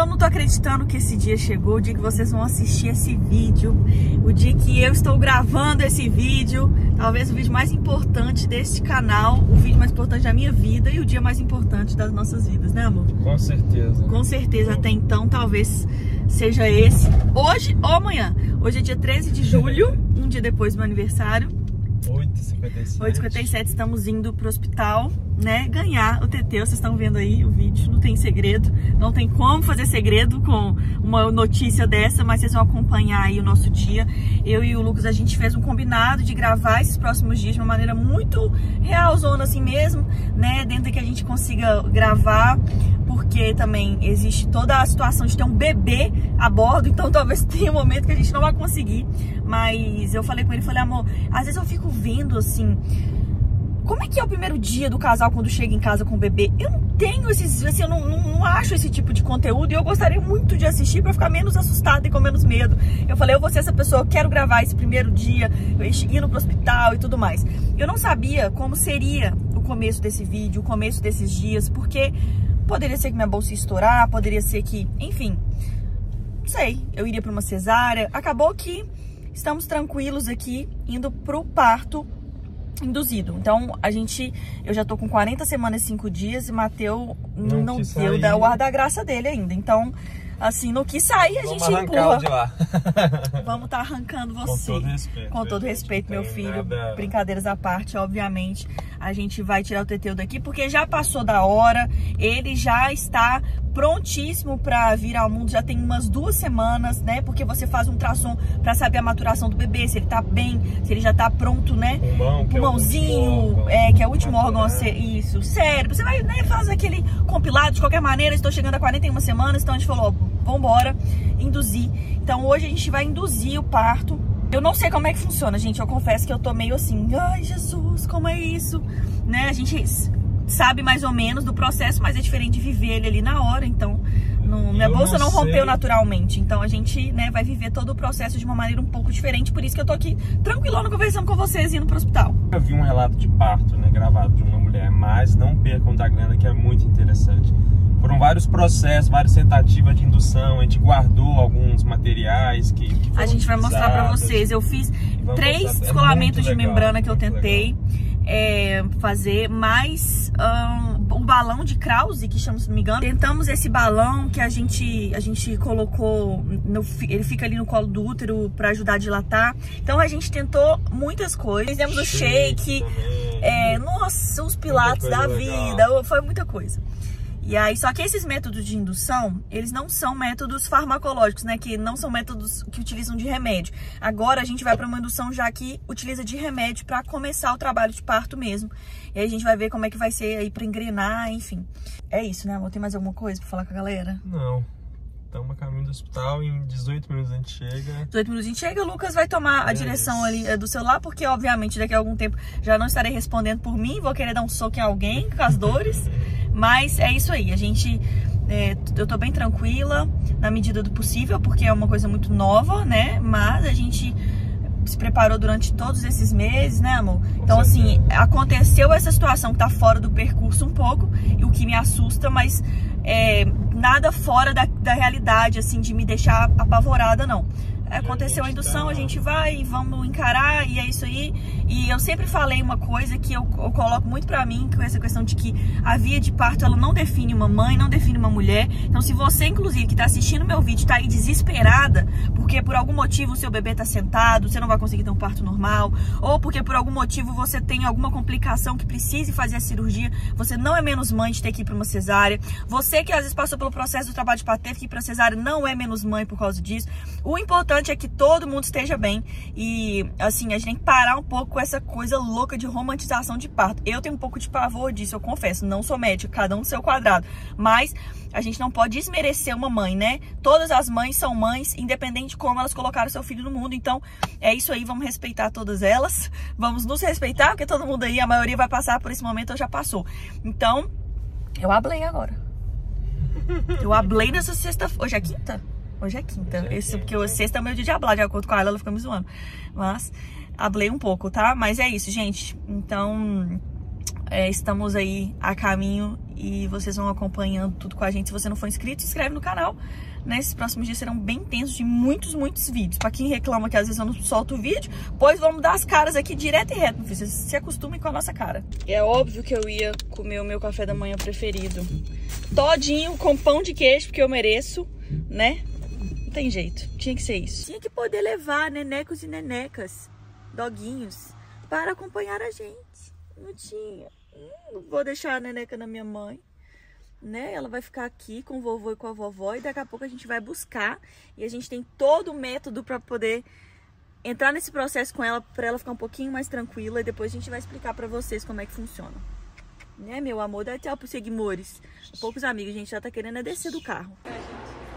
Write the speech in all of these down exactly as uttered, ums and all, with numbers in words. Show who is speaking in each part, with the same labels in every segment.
Speaker 1: eu não tô acreditando que esse dia chegou, o dia que vocês vão assistir esse vídeo, o dia que eu estou gravando esse vídeo, talvez o vídeo mais importante deste canal, o vídeo mais importante da minha vida e o dia mais importante das nossas vidas, né, amor?
Speaker 2: Com certeza.
Speaker 1: Com certeza, até então, talvez seja esse, hoje ou amanhã. Hoje é dia treze de julho, um dia depois do meu aniversário.
Speaker 2: oito e cinquenta e sete.
Speaker 1: oito e cinquenta e sete, estamos indo pro hospital, né, ganhar o T T. Vocês estão vendo aí o vídeo, não tem segredo, não tem como fazer segredo com uma notícia dessa, mas vocês vão acompanhar aí o nosso dia. Eu e o Lucas, a gente fez um combinado de gravar esses próximos dias de uma maneira muito realzona assim mesmo, né, dentro que a gente consiga gravar, porque também existe toda a situação de ter um bebê a bordo, então talvez tenha um momento que a gente não vai conseguir, mas eu falei com ele, falei, amor, às vezes eu fico vendo assim, como é que é o primeiro dia do casal quando chega em casa com o bebê? Eu não tenho esses, assim, eu não, não, não acho esse tipo de conteúdo e eu gostaria muito de assistir pra ficar menos assustada e com menos medo. Eu falei, eu vou ser essa pessoa, eu quero gravar esse primeiro dia, indo pro hospital e tudo mais. Eu não sabia como seria o começo desse vídeo, o começo desses dias, porque poderia ser que minha bolsa ia estourar, poderia ser que, enfim, não sei, eu iria pra uma cesárea. Acabou que estamos tranquilos aqui, indo pro parto induzido. Então, a gente, eu já tô com quarenta semanas e cinco dias e Mateu não, não deu da o ar da graça dele ainda. Então, assim, no que sair, a
Speaker 2: Vamos
Speaker 1: gente empurra.
Speaker 2: de lá.
Speaker 1: Vamos estar tá arrancando você.
Speaker 2: Com todo respeito.
Speaker 1: Com todo respeito, meu filho.
Speaker 2: Nada...
Speaker 1: Brincadeiras à parte, obviamente. A gente vai tirar o Teteu daqui, porque já passou da hora. Ele já está prontíssimo para vir ao mundo, já tem umas duas semanas, né? Porque você faz um ultrassom para saber a maturação do bebê, se ele tá bem, se ele já tá pronto, né?
Speaker 2: Pulmão,
Speaker 1: pulmãozinho, é, que é o último órgão, isso, cérebro. Você vai, né, faz aquele compilado de qualquer maneira. Estou chegando a quarenta e uma semanas, então a gente falou, ó, vambora, induzir. Então hoje a gente vai induzir o parto. Eu não sei como é que funciona, gente. Eu confesso que eu tô meio assim, ai Jesus, como é isso? Né? A gente sabe mais ou menos do processo, mas é diferente de viver ele ali na hora. Então, no, minha eu bolsa não, não rompeu naturalmente. Então a gente, né, vai viver todo o processo de uma maneira um pouco diferente. Por isso que eu tô aqui tranquilona conversando com vocês, indo pro hospital.
Speaker 2: Eu vi um relato de parto, né, gravado de uma mulher, mas não percam da Glenda, que é muito interessante. Foram vários processos, várias tentativas de indução, a gente guardou alguns materiais que, que foram
Speaker 1: a gente vai mostrar pra vocês. Eu fiz três mostrar, descolamentos é de legal, membrana que eu tentei é, fazer, mais um, um balão de Krause, que chama, se não me engano. Tentamos esse balão que a gente, a gente colocou, no, ele fica ali no colo do útero pra ajudar a dilatar. Então a gente tentou muitas coisas. Fizemos o shake, é, nossa, os pilates da vida, legal. Foi muita coisa. E aí, só que esses métodos de indução, eles não são métodos farmacológicos, né? Que não são métodos que utilizam de remédio. Agora a gente vai para uma indução já que utiliza de remédio para começar o trabalho de parto mesmo. E aí a gente vai ver como é que vai ser aí para engrenar, enfim. É isso, né, amor? Tem mais alguma coisa para falar com a galera?
Speaker 2: Não. Estamos a caminho do hospital, em dezoito minutos a gente chega.
Speaker 1: dezoito minutos a gente chega, o Lucas vai tomar a é direção isso. ali do celular, porque obviamente daqui a algum tempo já não estarei respondendo por mim, vou querer dar um soco em alguém com as dores. Mas é isso aí, a gente, é, eu tô bem tranquila na medida do possível, porque é uma coisa muito nova, né? Mas a gente se preparou durante todos esses meses, né, amor? Então, assim, aconteceu essa situação que tá fora do percurso um pouco, e o que me assusta, mas é, nada fora da, da realidade, assim, de me deixar apavorada, não. Aconteceu a indução, a gente vai e vamos encarar, e é isso aí. E eu sempre falei uma coisa que eu, eu coloco muito pra mim, com essa questão de que a via de parto, ela não define uma mãe, não define uma mulher. Então, se você, inclusive, que tá assistindo meu vídeo, tá aí desesperada, porque por algum motivo o seu bebê tá sentado, você não vai conseguir ter um parto normal, ou porque por algum motivo você tem alguma complicação que precise fazer a cirurgia, você não é menos mãe de ter que ir pra uma cesárea. Você que às vezes passou pelo processo do trabalho de parto, teve que ir pra cesárea, não é menos mãe por causa disso. O importante é que todo mundo esteja bem. E assim, a gente tem que parar um pouco com essa coisa louca de romantização de parto. Eu tenho um pouco de pavor disso, eu confesso. Não sou médica, cada um do seu quadrado. Mas a gente não pode desmerecer uma mãe, né? Todas as mães são mães, independente de como elas colocaram seu filho no mundo. Então, é isso aí, vamos respeitar todas elas. Vamos nos respeitar, porque todo mundo aí, a maioria vai passar por esse momento, ou já passou. Então, eu hablei agora. Eu hablei nessa sexta... Hoje é quinta? Hoje é quinta. Hoje é Esse, porque o sexta é meu dia de hablar, de acordo com ela, ela fica me zoando. Mas, hablei um pouco, tá? Mas é isso, gente. Então, É, estamos aí a caminho e vocês vão acompanhando tudo com a gente. Se você não for inscrito, se inscreve no canal. Nesses próximos dias serão bem intensos de muitos, muitos vídeos. Pra quem reclama que às vezes eu não solto o vídeo, pois vamos dar as caras aqui direto e reto. Vocês se acostumem com a nossa cara. É óbvio que eu ia comer o meu café da manhã preferido todinho com pão de queijo, porque eu mereço, né? Não tem jeito, tinha que ser isso. Tinha que poder levar nenecos e nenecas, doguinhos, para acompanhar a gente. Não tinha. Não vou deixar a neneca na minha mãe, né? Ela vai ficar aqui com o vovô e com a vovó e daqui a pouco a gente vai buscar. E a gente tem todo o método para poder entrar nesse processo com ela, para ela ficar um pouquinho mais tranquila. E depois a gente vai explicar para vocês como é que funciona. Né, meu amor? Dá tchau pros seguidores. Poucos amigos, a gente já tá querendo é descer do carro. É, gente.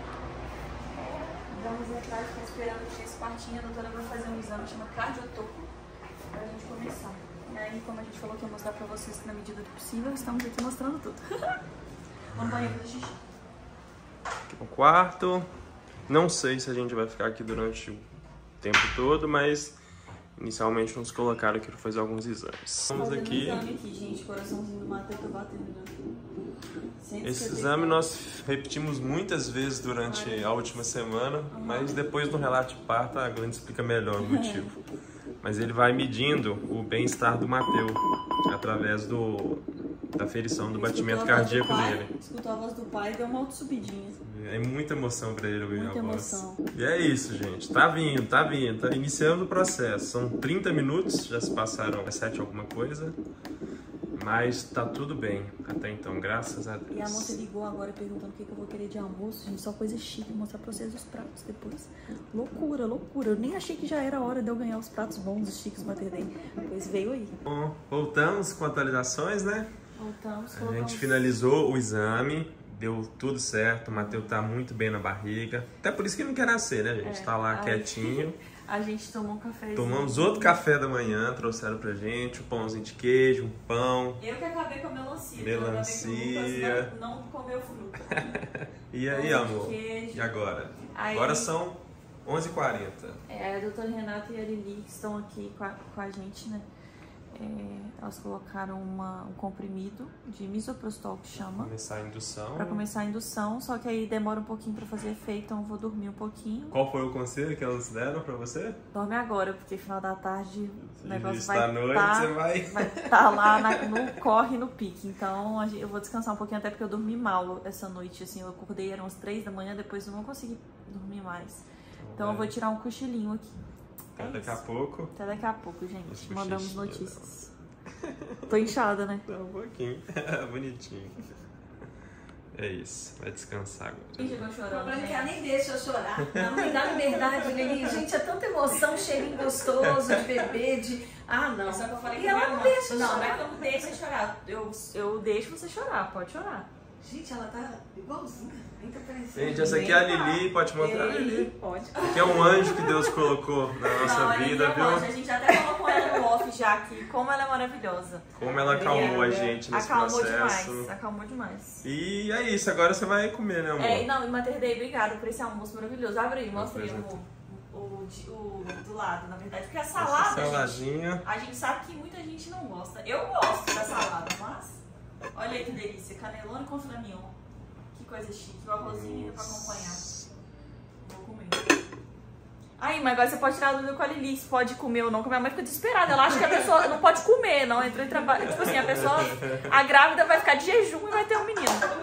Speaker 1: Vamos atrás, tô esperando esse quartinho. A doutora vai fazer um exame, chama cardiotoco, pra gente começar. E aí, como a gente falou que ia mostrar pra vocês na medida do possível, estamos aqui mostrando tudo. Vamos banheiro fazer xixi.
Speaker 2: Aqui no quarto. Não sei se a gente vai ficar aqui durante o tempo todo, mas inicialmente nos colocaram aqui para fazer alguns exames. Estamos aqui.
Speaker 1: Exame aqui, gente. Coraçãozinho do Matheus tá batendo, né?
Speaker 2: Esse exame nós repetimos muitas vezes durante a última semana, mas depois no relato de parto a Glenda explica melhor o motivo. Mas ele vai medindo o bem-estar do Matheus através do, da aferição do batimento cardíaco dele.
Speaker 1: Escutou a voz do pai e deu uma auto-subidinha.
Speaker 2: É muita emoção pra ele ouvir a voz.
Speaker 1: Muita emoção.
Speaker 2: E é isso, gente. Tá vindo, tá vindo. Tá iniciando o processo. São trinta minutos, já se passaram sete alguma coisa. Mas tá tudo bem até então, graças a Deus.
Speaker 1: E a moça ligou agora perguntando o que, que eu vou querer de almoço. Gente, só coisa chique. Vou mostrar pra vocês os pratos depois. Loucura, loucura. Eu nem achei que já era a hora de eu ganhar os pratos bons, os chiques Mater Dei. Pois veio aí.
Speaker 2: Bom, voltamos com atualizações, né?
Speaker 1: Voltamos.
Speaker 2: A gente finalizou o exame. Deu tudo certo. O Matheus tá muito bem na barriga. Até por isso que ele não quer nascer, né, gente? É, tá lá quietinho.
Speaker 1: A gente tomou um café.
Speaker 2: Tomamos outro café da manhã, trouxeram pra gente, um pãozinho de queijo, um pão.
Speaker 1: Eu que acabei com a melancia.
Speaker 2: Melancia.
Speaker 1: Não, não comeu fruta.
Speaker 2: E aí, amor? E agora? Aí, agora são onze e quarenta.
Speaker 1: É, a doutora Renata e a Lili que estão aqui com a, com a gente, né? É, elas colocaram uma, um comprimido de misoprostol, que chama.
Speaker 2: Pra começar a indução.
Speaker 1: Pra começar a indução, só que aí demora um pouquinho pra fazer efeito, então eu vou dormir um pouquinho.
Speaker 2: Qual foi o conselho que elas deram pra você?
Speaker 1: Dorme agora, porque final da tarde o negócio
Speaker 2: vai estar noite,
Speaker 1: tá,
Speaker 2: você vai...
Speaker 1: vai tá lá na, no corre, no pique. Então eu vou descansar um pouquinho, até porque eu dormi mal essa noite, assim, eu acordei, eram umas três da manhã, depois eu não consegui dormir mais. Então é. eu vou tirar um cochilinho aqui.
Speaker 2: Até é daqui isso. a pouco.
Speaker 1: Até daqui a pouco, gente. Mandamos notícias. Tô inchada, né?
Speaker 2: Tá um pouquinho. Bonitinho. É isso. Vai descansar agora.
Speaker 1: Quem chegou chorando?
Speaker 3: Não quer nem deixa eu chorar. Não me dá liberdade, Lili. Gente, é tanta emoção, cheirinho gostoso de bebê, de... Ah, não.
Speaker 1: Só que eu falei
Speaker 3: e
Speaker 1: que
Speaker 3: ela não deixa
Speaker 1: não,
Speaker 3: chorar.
Speaker 1: Não, é que eu não deixo chorar. Eu, eu deixo você chorar, pode chorar.
Speaker 3: Gente, ela tá igualzinha.
Speaker 2: Gente, essa aqui é a Lili, pode mostrar a Lili.
Speaker 1: Pode.
Speaker 2: Aqui é um anjo que Deus colocou na nossa
Speaker 1: não,
Speaker 2: vida,
Speaker 1: é
Speaker 2: viu?
Speaker 1: Anjo. A gente até falou com ela no off já aqui, como ela é maravilhosa.
Speaker 2: Como ela acalmou a gente nesse
Speaker 1: acalmou
Speaker 2: processo.
Speaker 1: Demais, acalmou demais.
Speaker 2: E é isso, agora você vai comer, né, amor?
Speaker 1: É, não, e Mater Dei, obrigada por esse almoço maravilhoso. Abre aí, mostra aí o, o, o do lado, na verdade. Porque a salada,
Speaker 2: saladinha.
Speaker 1: Gente, a gente sabe que muita gente não gosta. Eu gosto da salada, mas... Olha aí que delícia, canelone com filé mignon. Que coisa chique, o arrozinho pra acompanhar. Vou comer. Aí, mas agora você pode tirar a dúvida com a Lili, se pode comer ou não, porque minha mãe fica desesperada. Ela acha que a pessoa não pode comer, não entrou em trabalho. Tipo assim, a pessoa, a grávida vai ficar de jejum e vai ter um menino.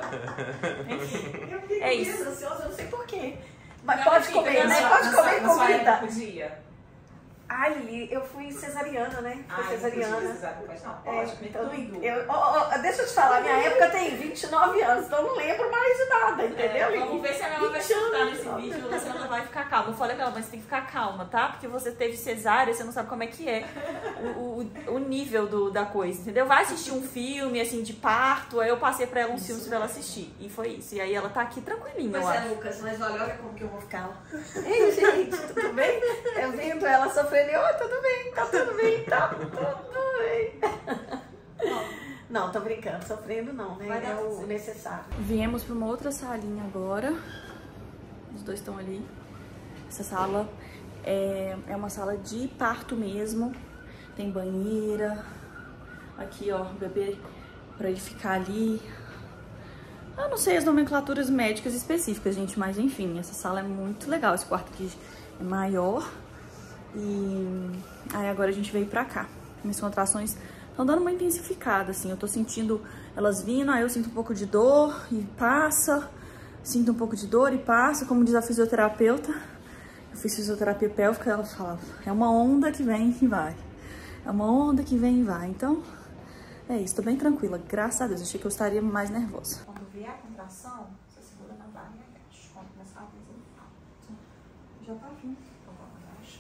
Speaker 1: Enfim,
Speaker 3: eu fico
Speaker 1: é isso.
Speaker 3: ansiosa, eu não sei porquê. Mas
Speaker 1: Não,
Speaker 3: pode comer, né? Pode comer comida.
Speaker 4: Podia.
Speaker 3: Ai, Lili, eu fui cesariana, né? Fui
Speaker 4: Ai,
Speaker 3: cesariana.
Speaker 4: Pode, não,
Speaker 3: É,
Speaker 4: pode comer
Speaker 3: então,
Speaker 4: tudo.
Speaker 3: eu, oh, oh, deixa eu te falar, minha época tem vinte e nove anos, então eu não lembro mais de nada, entendeu?
Speaker 1: É, vamos ver se a minha mãe vai escutar nesse vídeo ou se ela vai ficar calma. Eu falei pra ela, mas você tem que ficar calma, tá? Porque você teve cesárea, você não sabe como é que é o, o, o nível do, da coisa, entendeu? Vai assistir um filme, assim, de parto, aí eu passei pra ela uns filmes pra ela assistir. E foi isso. E aí ela tá aqui tranquilinha,
Speaker 3: Pois
Speaker 1: eu
Speaker 3: é,
Speaker 1: acho.
Speaker 3: Lucas, mas olha, olha como que eu vou ficar lá. Ei, gente, tudo bem? Eu vendo ela sofrendo e, ó, oh, tudo bem, tá tudo bem, tá tudo bem. Não, tô brincando, sofrendo não, né? É o necessário.
Speaker 1: Viemos pra uma outra salinha agora. Os dois estão ali. Essa sala é, é uma sala de parto mesmo. Tem banheira, Aqui, ó, o bebê, pra ele ficar ali. Eu não sei as nomenclaturas médicas específicas, gente, mas enfim, essa sala é muito legal. Esse quarto aqui é maior. E aí agora a gente veio pra cá. Minhas contrações estão dando uma intensificada, assim. Eu tô sentindo elas vindo, aí eu sinto um pouco de dor e passa. Sinto um pouco de dor e passa, como diz a fisioterapeuta. Eu fiz fisioterapia pélvica, ela falava, é uma onda que vem e vai. É uma onda que vem e vai. Então, é isso, tô bem tranquila, graças a Deus. Achei que eu estaria mais nervosa.
Speaker 3: Quando vier a contração, você segura na barra e agacha. Quando começar a fazer, já tá vindo. Então, agacha.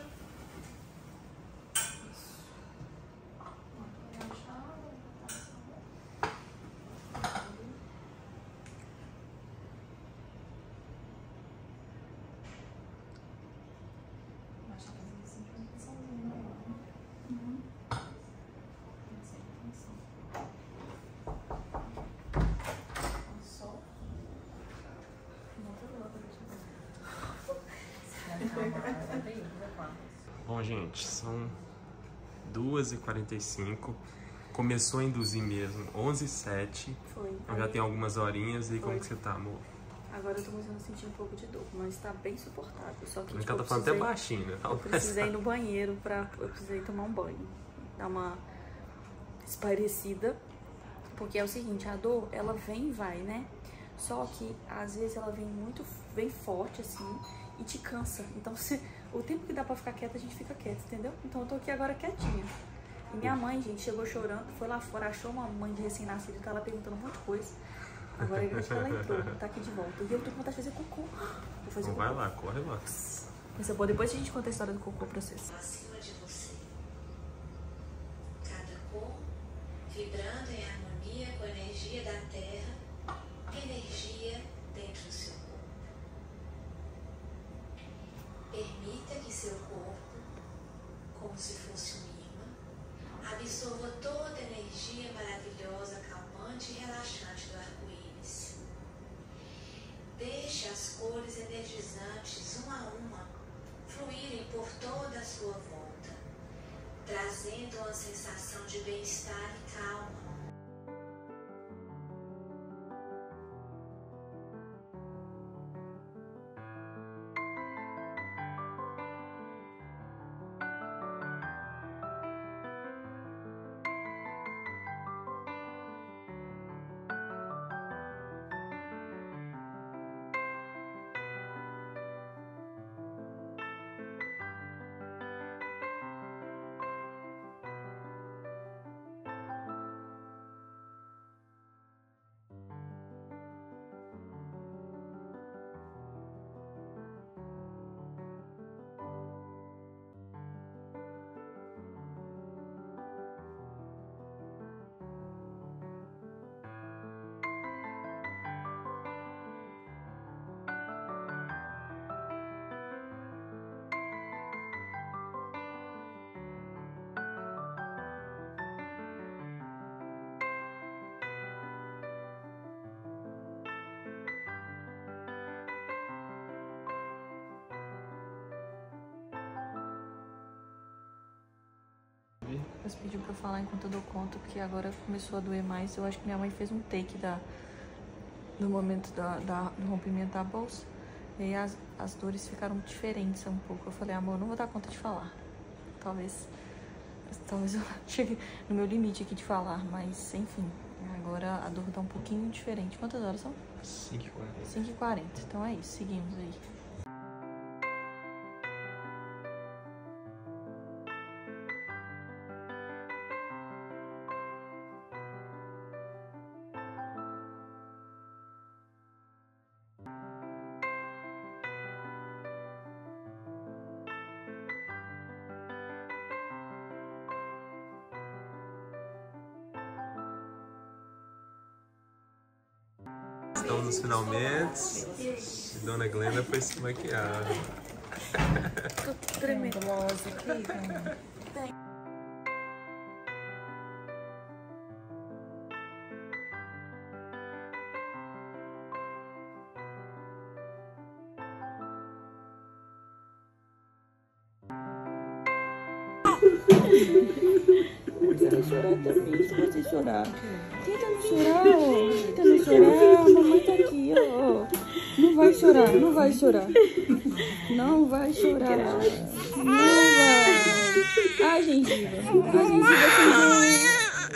Speaker 3: Isso. Agacha.
Speaker 2: Bom, gente, são duas e quarenta e cinco. Começou a induzir mesmo, onze e sete.
Speaker 1: Foi.
Speaker 2: Eu já tenho algumas horinhas. E
Speaker 1: Foi.
Speaker 2: como que você tá, amor?
Speaker 1: Agora eu tô começando a sentir um pouco de dor, mas tá bem suportável. Só que,
Speaker 2: Porque
Speaker 1: tipo,
Speaker 2: ela tá
Speaker 1: eu
Speaker 2: falando
Speaker 1: precisei,
Speaker 2: até baixinho, né?
Speaker 1: eu precisei ir no banheiro pra... Eu precisei tomar um banho. Dar uma esparecida. Porque é o seguinte, a dor, ela vem e vai, né? Só que, às vezes, ela vem muito... Vem forte, assim, e te cansa. Então, se, o tempo que dá pra ficar quieta, a gente fica quieta, entendeu? Então, eu tô aqui agora quietinha. E minha mãe, gente, chegou chorando, foi lá fora, achou uma mãe de recém-nascido, tá lá perguntando um monte de coisa. Agora, acho que ela entrou, tá aqui de volta. E eu tô com vontade de fazer cocô. Vou fazer
Speaker 2: Então
Speaker 1: cocô.
Speaker 2: vai lá, corre lá.
Speaker 1: Mas é bom, depois a gente conta a história do cocô pra vocês.
Speaker 4: Acima de você. Cada cor vibrando em harmonia com a energia da terra, energia dentro do seu corpo. Permita que seu corpo, como se fosse um imã, absorva toda a energia maravilhosa, calmante e relaxante do arco-íris. Deixe as cores energizantes, uma a uma, fluírem por toda a sua volta, trazendo uma sensação de bem-estar e calma.
Speaker 1: Você pediu pra eu falar enquanto eu dou conta, porque agora começou a doer mais. Eu acho que minha mãe fez um take da, do momento da, da, do rompimento da bolsa. E aí as, as dores ficaram diferentes um pouco. Eu falei, amor, eu não vou dar conta de falar. Talvez, talvez eu chegue no meu limite aqui de falar, mas enfim. Agora a dor tá um pouquinho diferente. Quantas horas são?
Speaker 2: cinco e quarenta.
Speaker 1: cinco e quarenta. Então é isso, seguimos aí.
Speaker 2: Estamos nos finalmente. E Dona Glenda foi se maquiar.
Speaker 1: Tô tremendo. Você quer chorar também, se você chorar. Tenta não chorar, ó. Tenta não chorar. A mamãe tá aqui, ó. Não vai chorar, não vai chorar. Não vai chorar. Não vai. Ai, gengiva. Ai, gengiva também.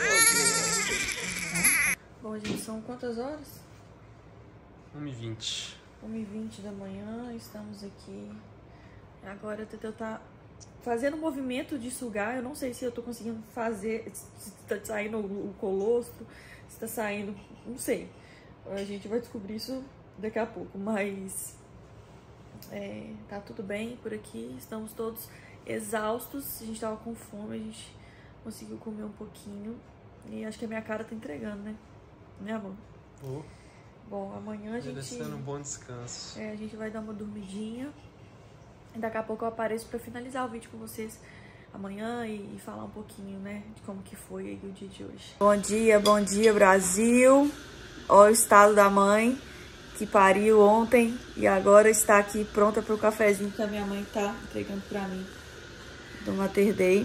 Speaker 1: Bom, gente, são quantas horas?
Speaker 2: uma e vinte.
Speaker 1: uma e vinte da manhã, estamos aqui. Agora o Teteu tá fazendo um movimento de sugar. Eu não sei se eu tô conseguindo fazer, se tá saindo o colostro, se tá saindo, não sei. A gente vai descobrir isso daqui a pouco, mas é, tá tudo bem por aqui. Estamos todos exaustos, a gente tava com fome, a gente conseguiu comer um pouquinho. E acho que a minha cara tá entregando, né? Né, amor?
Speaker 2: Oh.
Speaker 1: Bom, amanhã a gente...
Speaker 2: Merecendo um bom descanso.
Speaker 1: É, a gente vai dar uma dormidinha. E daqui a pouco eu apareço pra finalizar o vídeo com vocês amanhã e, e falar um pouquinho, né, de como que foi aí o dia de hoje. Bom dia, bom dia, Brasil. Olha o estado da mãe, que pariu ontem e agora está aqui pronta pro cafezinho que a minha mãe tá entregando pra mim do Mater Dei.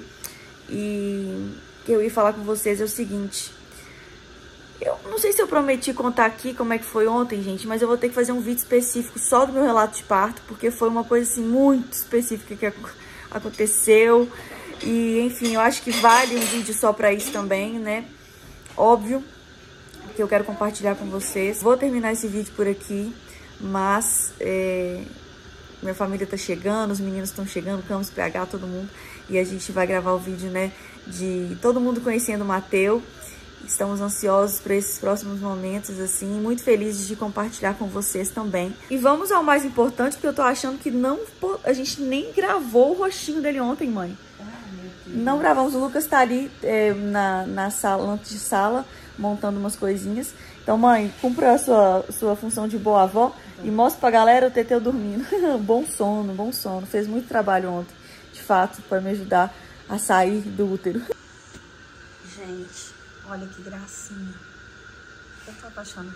Speaker 1: E o que eu ia falar com vocês é o seguinte... Eu não sei se eu prometi contar aqui como é que foi ontem, gente, mas eu vou ter que fazer um vídeo específico só do meu relato de parto, porque foi uma coisa, assim, muito específica que aconteceu. E, enfim, eu acho que vale um vídeo só pra isso também, né? Óbvio, que eu quero compartilhar com vocês. Vou terminar esse vídeo por aqui, mas é, minha família tá chegando, os meninos estão chegando, Campos, P H, todo mundo. E a gente vai gravar o vídeo, né, de todo mundo conhecendo o Mateu. Estamos ansiosos para esses próximos momentos, assim, muito felizes de compartilhar com vocês também. E vamos ao mais importante, porque eu tô achando que não, a gente nem gravou o rostinho dele ontem, mãe. Não gravamos, o Lucas tá ali é, na, na sala, antes de sala, montando umas coisinhas. Então, mãe, cumpra a sua, sua função de boa avó e mostra pra galera o Teteu dormindo. Bom sono, bom sono. Fez muito trabalho ontem, de fato, para me ajudar a sair do útero.
Speaker 3: Gente... Olha que gracinha. Eu tô apaixonada.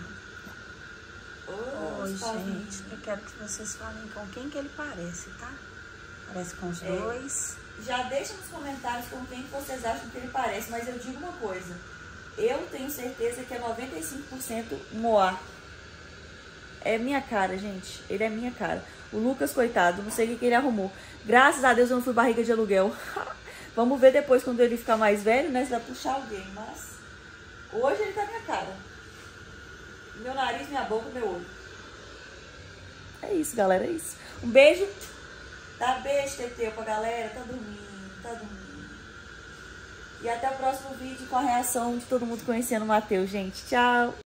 Speaker 3: Oi, gente. Eu quero que vocês falem com quem que ele parece, tá? Parece com os é. dois.
Speaker 1: Já deixa nos comentários com quem que vocês acham que ele parece. Mas eu digo uma coisa. Eu tenho certeza que é noventa e cinco por cento Moá. É minha cara, gente. Ele é minha cara. O Lucas, coitado, não sei o que, que ele arrumou. Graças a Deus eu não fui barriga de aluguel. Vamos ver depois, quando ele ficar mais velho, né? Se vai puxar alguém, mas... Hoje ele tá minha cara. Meu nariz, minha boca, meu olho. É isso, galera, é isso. Um beijo. Dá beijo, Teteu, pra galera. Tá dormindo, tá dormindo. E até o próximo vídeo com a reação de todo mundo conhecendo o Mateu, gente. Tchau.